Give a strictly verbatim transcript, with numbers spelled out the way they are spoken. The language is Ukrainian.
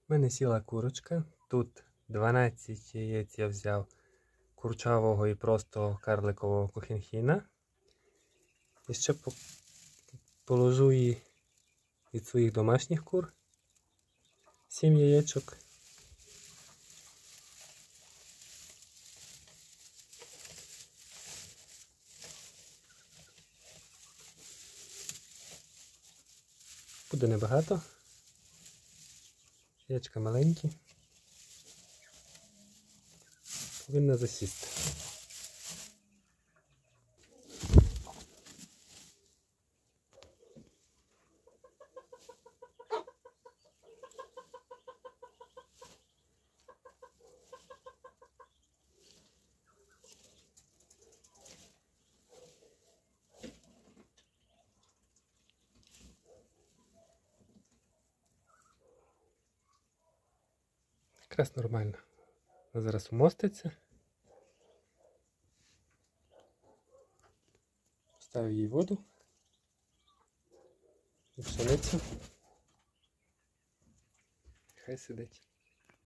У мене сіла курочка. Тут дванадцять яєць я взяв курчавого і просто карликового кохенхіна. І ще положу її від своїх домашніх кур. сім яєчок. Буде небагато. Яєчка маленькі. Повинна засісти. Якраз нормально. Вона зараз умоститься. Ставлю їй воду і пшеницю. Хай сидить.